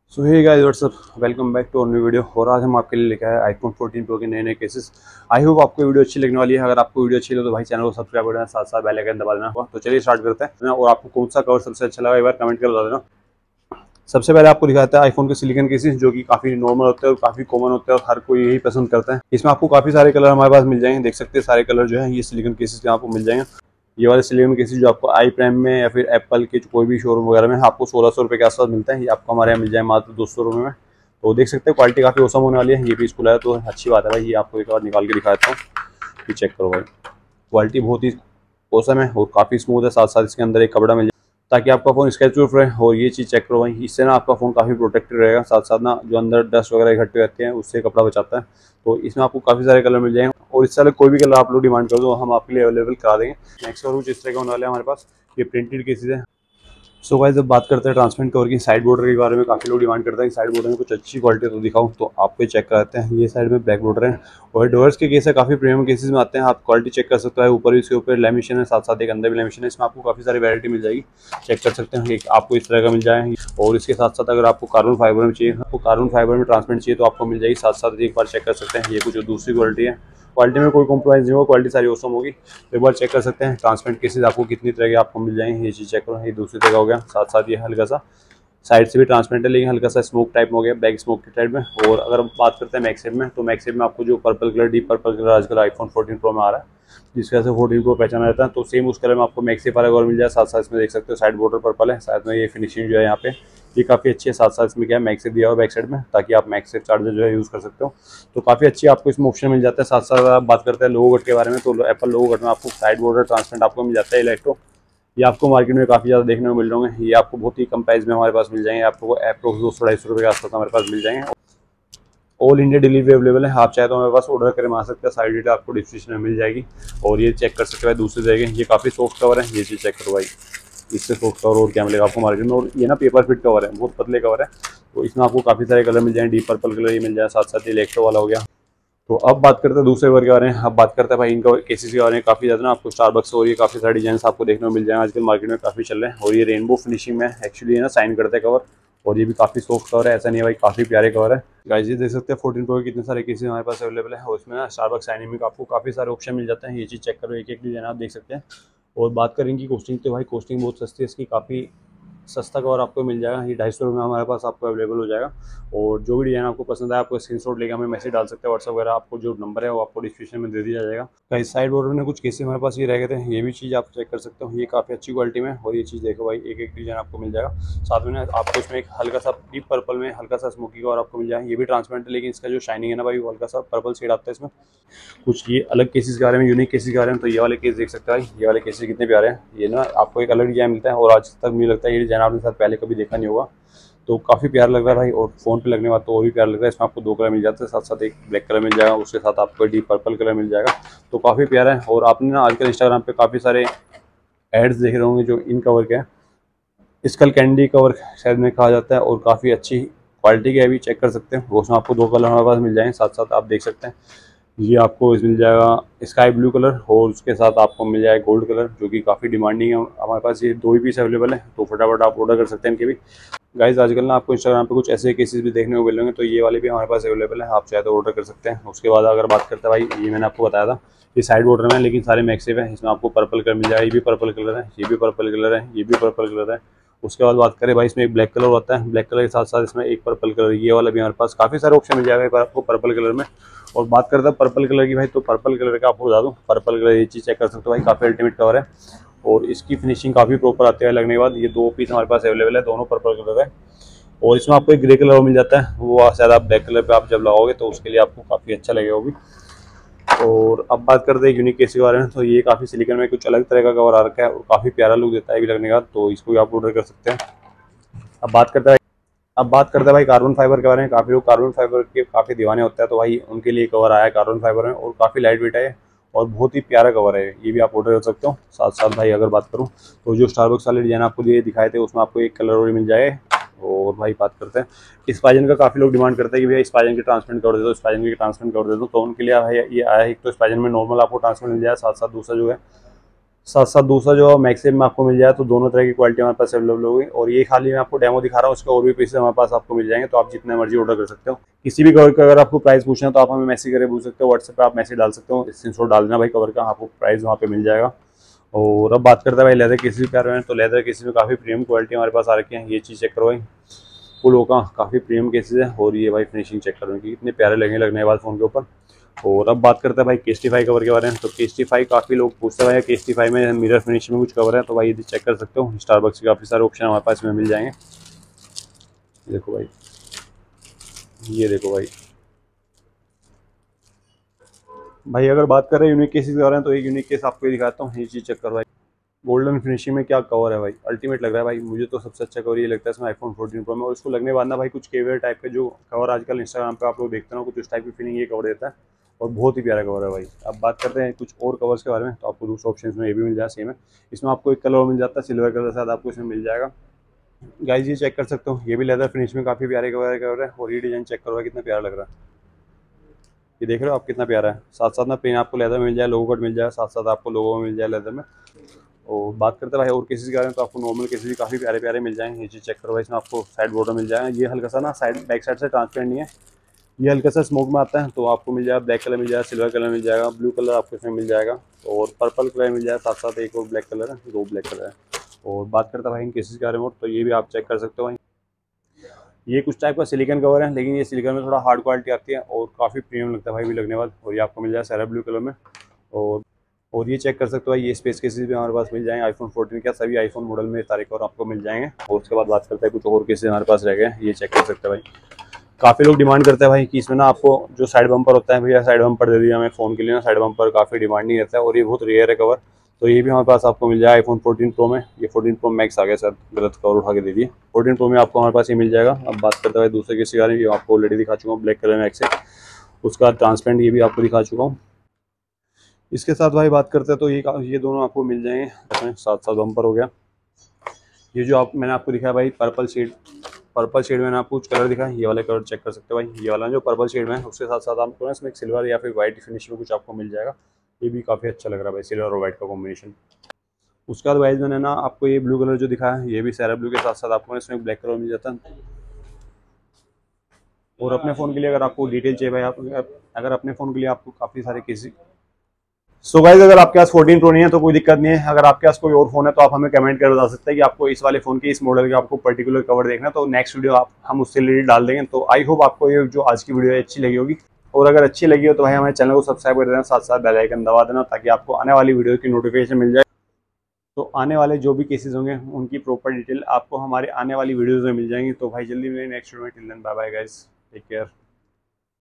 So hey guys what's up, welcome back to new video. और आज हम आपके लिए लेकर आए आईफोन 14 प्रो के नए नए केसेस। आई होप आपको वीडियो अच्छी लगने वाली है। अगर आपको वीडियो अच्छी लगे तो भाई चैनल को सब्सक्राइब कर देना, साथ साथ बेल आइकन दबा देना। तो चलिए स्टार्ट करते हैं। और आपको कौन सा कवर सबसे अच्छा लगा एक बार कमेंट कर बता देना। सबसे पहले आपको दिखाते हैं आईफोन के सिलिकॉन केसेस, जो कि काफी नॉर्मल होते हैं और काफी कॉमन होते हैं और हर कोई यही पसंद करता है। इसमें आपको काफी सारे कलर हमारे पास मिल जाएंगे। देख सकते हैं सारे कलर जो है ये सिलिकॉन केसेस के आपको मिल जाएंगे। ये वाले सिलिकॉन केसेस जो आपको आई प्राइम में या फिर एप्पल के कोई भी शोरूम वगैरह में आपको 1600 रुपये के आसपास मिलता है। ये आपको हमारे यहाँ मिल जाए मात्र 200 रुपये में। तो देख सकते हैं क्वालिटी काफी औसम होने वाली है। ये भी स्कूल है तो अच्छी बात है भाई। ये आपको एक बार निकाल के दिखा देता हूँ, ये चेक करो भाई। क्वालिटी बहुत ही औसम है और काफी स्मूथ है। साथ साथ इसके अंदर एक कपड़ा मिल जाए ताकि आपका फोन स्क्रैच प्रूफ रहे। और ये चीज़ चेक करो भाई, इससे ना आपका फोन काफी प्रोटेक्टेड रहेगा। साथ साथ ना जो अंदर डस्ट वगैरह इकट्ठे रहते हैं उससे कपड़ा बचाता है। तो इसमें आपको काफी सारे कलर मिल जाएंगे और इससे अलग कोई भी कलर आप लोग डिमांड कर दो हम आपके लिए अवेलेबल करा देंगे। नेक्स्ट और कुछ इस तरह का होने वाला है हमारे पास। ये प्रिंटेड केसेस है। सो गाइस जब बात करते हैं ट्रांसपेरेंट कवर की साइड बॉर्डर के बारे में, काफी लोग डिमांड करते हैं कि साइड बॉर्डर में कुछ अच्छी क्वालिटी तो दिखाऊं, तो आपको चेक कराते हैं। ये साइड में ब्लैक बॉर्डर है और डोर्स के केस है, काफी प्रीमियम केसेस में आते हैं। आप क्वालिटी चेक कर सकते हो। ऊपर भी इसके ऊपर लेमिनेशन है, साथ साथ एक अंदर भी लेमिनेशन है। इसमें आपको काफी सारी वैरायटी मिल जाएगी, चेक कर सकते हैं। एक आपको इस तरह का मिल जाएगा और इसके साथ साथ अगर आपको कार्बन फाइबर में चाहिए, आपको कार्बन फाइबर में ट्रांसपेरेंट चाहिए तो आपको मिल जाएगी। साथ साथ एक बार चेक कर सकते हैं। ये कुछ दूसरी क्वालिटी है, क्वालिटी में कोई कॉम्प्रोमाइज़ नहीं होगा, क्वालिटी सारी औसम होगी। एक बार चेक कर सकते हैं। ट्रांसपेरेंट केसेस आपको कितनी तरह के आपको मिल जाएंगे, ये चीज़ चेक करो। ये दूसरी तरह का हो गया। साथ साथ ये हल्का सा साइड से भी ट्रांसपेरेंट है लेकिन हल्का सा स्मोक टाइप में हो गया, बैक स्मोक के टाइप में। और अगर हम बात करते हैं मैक्सेप में, तो मैक्सेप में आपको जो purple colour, deep purple colour आजकल आईफोन 14 प्रो में आ रहा है, जिसकी वजह से 14 प्रो पहचाना जाता है, तो सेम उस कलर में आपको मैक्सेप अलग और मिल जाए। साथ साथ इसमें देख सकते हो साइड बॉर्डर पर्पल है, साथ में ये फिनिशिंग जो है यहाँ पे ये काफ़ी अच्छी है। साथ साथ इसमें क्या है, मैक्सेप दिया हुआ बैक साइड में, ताकि आप मैक्सेप चार्जर जो है यूज़ कर सकते हो। तो काफ़ी अच्छी आपको इसमें ऑप्शन मिल जाता है। साथ साथ आप बात करते हैं लोगो कट के बारे में, तो एप्पल लोगो कट में आपको साइड बॉर्डर ट्रांसपेरेंट आपको मिल जाता है इलेक्ट्रो। ये आपको मार्केट में काफ़ी ज़्यादा देखने को मिल रहे होंगे। ये आपको बहुत ही कम प्राइस में हमारे पास मिल जाएंगे। आपको अप्रोक्स 200-250 रुपये के आसपास हमारे पास मिल जाएंगे। ऑल इंडिया डिलीवरी अवेलेबल है। आप चाहे तो हमारे पास ऑर्डर करें आ सकते हैं। सारी डिटेल आपको डिस्क्रिप्शन में मिल जाएगी। और ये चेक कर सकते हैं दूसरी जगह, ये काफ़ी सॉफ्ट कवर है। ये चीज़ चेक करो भाई, इससे सॉफ्ट कवर और क्या मिलेगा आपको मार्केट में। और ये ना पेपर फिट कवर है, बहुत पतले कवर है। तो इसमें आपको काफ़ी सारे कलर मिल जाएंगे। डीप पर्पल कलर ये मिल जाए, साथ साथ ये इलेक्ट्रो वाला हो गया। तो अब बात करते हैं दूसरे कवर के बारे में। अब बात करते हैं भाई इनका केसेस के बारे में। काफ़ी ज़्यादा ना आपको स्टारबक्स और ये काफ़ी सारे डिजाइन आपको देखने को मिल जाएंगे, आजकल मार्केट में काफ़ी चल रहे हैं। और ये रेनबो फिनिशिंग में एक्चुअली है ना साइन करते हैं कवर। और ये भी काफ़ी सॉफ्ट कवर है, ऐसा नहीं है भाई, काफ़ी प्यारे कवर है। गाइस ये देख सकते हैं 14 प्रो के कितने सारे केसेस हमारे पास अवेलेबल है। और इसमें ना स्टारबक्स साइनिंग में आपको काफ़ी सारे ऑप्शन मिल जाते हैं। ये चीज़ चेक करो, एक एक डिजाइन आप देख सकते हैं। और बात करें इनकी कॉस्टिंग, तो भाई कॉस्टिंग बहुत सस्ती है इसकी, काफ़ी सस्ता कवर आपको मिल जाएगा। ये 250 रुपये में हमारे पास आपको अवेलेबल हो जाएगा। और जो भी डिजाइन आपको पसंद है आपको स्क्रीनशॉट लेकर हमें मैसेज डाल सकते हैं व्हाट्सएप वगैरह। आपको जो नंबर है वो आपको डिस्क्रिप्शन में दे दिया जाएगा। कई साइड बॉर्डर में कुछ केसेस हमारे पास ये रह गए थे, ये भी चीज़ आप चेक कर सकते हो। ये काफ़ी अच्छी क्वालिटी में। और ये चीज़ देखो भाई, एक एक डिजाइन आपको मिल जाएगा। साथ में ना आपको इसमें एक हल्का सा डीप पर्पल में हल्का सा स्मोकी कवर आपको मिल जाएगा। ये भी ट्रांसपेरेंट है लेकिन इसका जो शाइनिंग है ना भाई, वो हल्का सा पर्पल शेड आता है इसमें। कुछ ये अलग केसेस के बारे में, यूनिक केसेस के बारे में, तो ये वाले केस देख सकते हैं भाई। ये वाले केसेस कितने प्यारे हैं। ये ना आपको एक अलग डिजाइन मिलता है और आज तक मुझे लगता है ये डिजाइन आपने साथ पहले कभी देखा नहीं होगा। तो काफ़ी प्यारा लग रहा है भाई। और फ़ोन पे लगने के बाद तो और भी प्यारा लग रहा है। इसमें आपको दो कलर मिल जाते हैं, साथ साथ एक ब्लैक कलर मिल जाएगा, उसके साथ आपको डीप पर्पल कलर मिल जाएगा। तो काफ़ी प्यारा है। और आपने ना आजकल इंस्टाग्राम पे काफ़ी सारे एड्स देख रहे होंगे जो इन कवर के हैं। स्कल कैंडी कवर शायद में कहा जाता है और काफ़ी अच्छी क्वालिटी के भी चेक कर सकते हैं। उसमें आपको दो कलर हमारे पास मिल जाएंगे। साथ साथ आप देख सकते हैं ये आपको मिल जाएगा स्काई ब्लू कलर और उसके साथ आपको मिल जाएगा गोल्ड कलर, जो कि काफ़ी डिमांडिंग है हमारे पास। ये दो ही पीस अवेलेबल है, तो फटाफट आप ऑर्डर कर सकते हैं इनके भी। गाइज आजकल ना आपको इंस्टाग्राम पे कुछ ऐसे केसेस भी देखने को मिल रहे हैं, तो ये वाले भी हमारे पास अवेलेबल है, आप चाहे तो ऑर्डर कर सकते हैं। उसके बाद अगर बात करते हैं भाई, ये मैंने आपको बताया था ये साइड बॉर्डर में है लेकिन सारे मैक्सिव है। इसमें आपको पर्पल कलर मिल जाएगा, ये भी पर्पल कलर है, ये भी पर्पल कलर है, ये भी पर्पल कलर है। उसके बाद बात करें भाई, इसमें एक ब्लैक कलर होता है, ब्लैक कलर के साथ साथ इसमें एक पर्पल कलर, ये वाला भी हमारे पास काफ़ी सारे ऑप्शन मिल जाएगा आपको पर्पल कलर में। और बात करते हैं पर्पल कलर की भाई, तो पर्पल कलर का आपको बता दूँ, पर्पल कलर ये चीज़ चेक कर सकते हो भाई, काफ़ी अल्टीमेट कवर है और इसकी फिनिशिंग काफ़ी प्रॉपर आते हुए लगने के बाद। ये दो पीस हमारे पास अवेलेबल है, दोनों पर्पल कलर है। और इसमें आपको एक ग्रे कलर मिल जाता है, वो शायद आप ब्लैक कलर पे आप जब लगाओगे तो उसके लिए आपको काफ़ी अच्छा लगेगा वो भी। और अब बात करते हैं यूनिक केस के बारे में, तो ये काफ़ी सिलिकॉन में कुछ अलग तरह का कवर आ रखा है और काफ़ी प्यारा लुक देता है भी लगने का, तो इसको भी आप ऑर्डर कर सकते हैं। अब बात करते हैं भाई कार्बन फाइबर के बारे में। काफ़ी लोग कार्बन फाइबर के काफ़ी दीवाने होते हैं, तो भाई उनके लिए कवर आया है कार्बन फाइबर में और काफ़ी लाइट वेट है और बहुत ही प्यारा कवर है। ये भी आप ऑर्डर कर सकते हो। साथ साथ भाई अगर बात करूँ तो जो स्टारबक्स वाले डिजाइन आपको ये दिखाए थे उसमें आपको एक कलर और मिल जाए। और भाई बात करते हैं स्पाइजन का, काफ़ी लोग डिमांड करते हैं कि भैया स्पाइजन के ट्रांसपेरेंट कर दे दो, स्पाइजन के ट्रांसपेरेंट कर दे दो। तो उनके लिए भाई ये आया है, एक तो स्पाइजन में नॉर्मल आपको ट्रांसपेरेंट मिल जाए, साथ साथ दूसरा जो है साथ साथ दूसरा जो मैक्सिम में आपको मिल जाए, तो दोनों तरह की क्वालिटी हमारे पास अवेलेबल होगी। और ये खाली मैं आपको डेमो दिखा रहा हूँ, उसके और भी पीसेस हमारे पास आपको मिल जाएंगे, तो आप जितने मर्जी ऑर्डर कर सकते हो। किसी भी कवर का अगर आपको प्राइस पूछना है तो आप हमें मैसेज करके पूछ सकते हो, व्हाट्सएप पे आप मैसेज डाल सकते हो, स्क्रीनशॉट डाल देना भाई कवर का, आपको प्राइस वहाँ पे मिल जाएगा। और अब बात करते हैं भाई लेदर किसी भी प्यार में, तो लेदर किसी में काफ़ी प्रीमियम क्वालिटी हमारे पास आ रखी है। ये चीज़ चेक करो भाई, फुल का काफ़ी प्रीमियम केसेस है। और ये भाई फिनिशिंग चेक करो कि कितने प्यारे लगने के बाद फ़ोन के ऊपर। और अब बात करते हैं भाई केस्टिफाई कवर के बारे में। तो केस्टिफाई काफ़ी लोग पूछते हैं भाई केस्टिफाई में मिरर फिनिश में कुछ कवर है, तो भाई ये चेक कर सकते हो। स्टारबक्स के काफ़ी सारे ऑप्शन हमारे पास में मिल जाएंगे। देखो भाई, ये देखो भाई अगर बात करें यूनिक केसेस के बारे में, तो एक यूनिक केस आपको दिखाता हूँ। ये चीज़ चेक कर भाई, गोल्डन फिनिशिंग में क्या कवर है भाई, अल्टीमेट लग रहा है भाई। मुझे तो सबसे अच्छा कवर ये लगता है इसमें आईफोन 14 प्रो में। और इसको लगने के बाद ना भाई कुछ केवियर टाइप के जो कवर आजकल इंस्टाग्राम पे आप लोग देखते हो, कुछ उस टाइप की फीलिंग ये कवर देता है। और बहुत ही प्यारा कवर है भाई। अब बात करते हैं कुछ और कवर्स के बारे में, तो आपको दूसरे ऑप्शन में ये भी मिल जाए सेम है। इसमें आपको एक कलर मिल जाता है, सिल्वर कलर के साथ आपको इसमें मिल जाएगा। गाइस ये चेक कर सकते हो, ये भी लेदर फिनिश में काफ़ी प्यारे कवर है। और ये डिजाइन चेक करो कितना प्यारा लग रहा है, ये देख रहे हो आप कितना प्यारा है। साथ साथ में पेन आपको लेदर में मिल जाए, लोगो कट मिल जाए, साथ साथ आपको लोगो में मिल जाए लेदर में। और बात करते हैं भाई और केसेस के बारे में, तो आपको नॉर्मल केसेस भी काफ़ी प्यारे प्यारे मिल जाएंगे। ये चीज़ चेक करो भाई, इसमें आपको साइड बॉर्डर मिल जाएगा। ये हल्का सा ना साइड बैक साइड से ट्रांसपेरेंट नहीं है, ये हल्का सा स्मोक में आता है। तो आपको मिल जाएगा ब्लैक कलर मिल जाएगा, सिल्वर कलर मिल जाएगा, ब्लू कलर आपको इसमें मिल जाएगा, और पर्पल कलर मिल जाएगा। साथ साथ एक और ब्लैक कलर है, दो ब्लैक कलर है। और बात करते हैं भाई इन केसेस के बारे में, तो ये भी आप चेक कर सकते हो भाई। ये कुछ टाइप का सिलिकॉन कवर है, लेकिन ये सिलिकॉन में थोड़ा हार्ड क्वालिटी आती है और काफ़ी प्रीमियम लगता है भाई भी लगने बाद। और ये आपको मिल जाएगा सारा ब्लू कलर में। और ये चेक कर सकते हो भाई, ये स्पेस केसेस भी हमारे पास मिल जाएंगे आईफोन 14 क्या सभी आईफोन मॉडल में तारीख और आपको मिल जाएंगे। और उसके बाद बात करते हैं कुछ और केसेस हमारे पास रह गए, ये चेक कर सकते हैं भाई। काफ़ी लोग डिमांड करते हैं भाई कि इसमें ना आपको जो साइड बम्पर होता है भैया, साइड बम्पर दे दिया हमें फ़ोन के लिए ना, साइड बम्पर काफ़ी डिमांडिंग रहता है और ये बहुत रेयर है कवर। तो ये भी हमारे पास आपको मिल जाएगा आईफोन 14 प्रो में। ये 14 प्रो मैक्स आ गया सर, गलत कवर उठा के दे दिए। 14 प्रो में आपको हमारे पास ये मिल जाएगा। अब बात करते हैं दूसरे केस के बारे में, ये आपको ऑलरेडी दिखा चुका हूँ ब्लैक कलर में मैक्स है, उसका ट्रांसपेरेंट ये भी आपको दिखा चुका हूँ। इसके साथ भाई बात करते हैं तो ये दोनों आपको मिल जाएंगे। साथ साथ बम्पर हो गया, ये जो मैंने आपको दिखाया भाई पर्पल शेड मैंने आपको कुछ कलर दिखाया, ये वाला कलर चेक कर सकते हो भाई। ये वाला जो पर्पल शेड में है, उसके साथ साथ आपको ना इसमें एक सिल्वर या फिर वाइट फिनिश में कुछ आपको मिल जाएगा। ये भी काफ़ी अच्छा लग रहा है भाई, सिल्वर और वाइट का कॉम्बिनेशन। उसके बाद वाइज मैंने ना आपको ये ब्लू कलर जो दिखाया, ये भी सारा ब्लू के साथ साथ आपको इसमें ब्लैक कलर मिल जाता है। और अपने फ़ोन के लिए अगर आपको डिटेल चाहिए भाई, आप अगर अपने फ़ोन के लिए आपको काफ़ी सारे किसी सो गाइस अगर आपके पास 14 प्रो नहीं है तो कोई दिक्कत नहीं है। अगर आपके पास कोई और फोन है तो आप हमें कमेंट कर बता सकते हैं कि आपको इस वाले फोन के इस मॉडल के आपको पर्टिकुलर कवर देखना है, तो नेक्स्ट वीडियो हम उससे रिलेटेड डाल देंगे। तो आई होप आपको ये जो आज की वीडियो है अच्छी लगी होगी। और अगर अच्छी लगी हो तो भाई हमारे चैनल को सब्सक्राइब कर देना, साथ साथ बेल आइकन दबा देना, ताकि आपको आने वाली वीडियो की नोटिफिकेशन मिल जाए। तो आने वाले जो भी केसेस होंगे उनकी प्रॉपर डिटेल आपको हमारे आने वाली वीडियोज़ में मिल जाएंगी। तो भाई जल्दी मिलेंगे नेक्स्ट वीडियो में। Till then bye bye guys, take care.